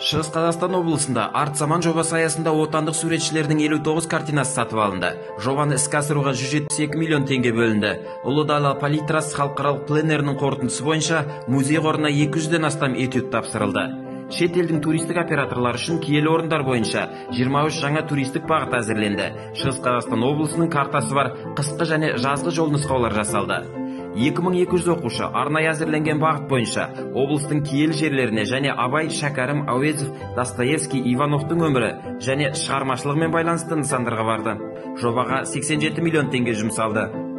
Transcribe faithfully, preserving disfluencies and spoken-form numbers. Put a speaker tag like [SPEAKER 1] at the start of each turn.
[SPEAKER 1] Шығыс Қазақстан облысында арт заман жобасы аясында отандық суретшілердің елу тоғыз картинасы сатып алынды. Жобаны іске асыруға жүз жетпіс екі миллион теңге бөлінді. Ұлы дала палитрасы халықаралық пленерінің қорытындысы бойынша музей қорына екі жүзден астам этюд тапсырылды. Шет елдің туристік операторлар үшін киелі орындар бойынша жиырма үш жаңа туристік бағыт әзірленді. Шығыс Қазақстан облысының картасы бар қысқы және жазғы жол нұсқаулар жасалды. екі мың екі жүз оқушы арнайы әзірленген бағыт бойынша облыстың киелі жерлеріне және Абай, Шәкәрім, Әуезов, Достоевский, Ивановтың өмірі және шығармашылығымен байланысты нысандарға барды. Жобаға сексен жеті миллион теңге жұмсалды.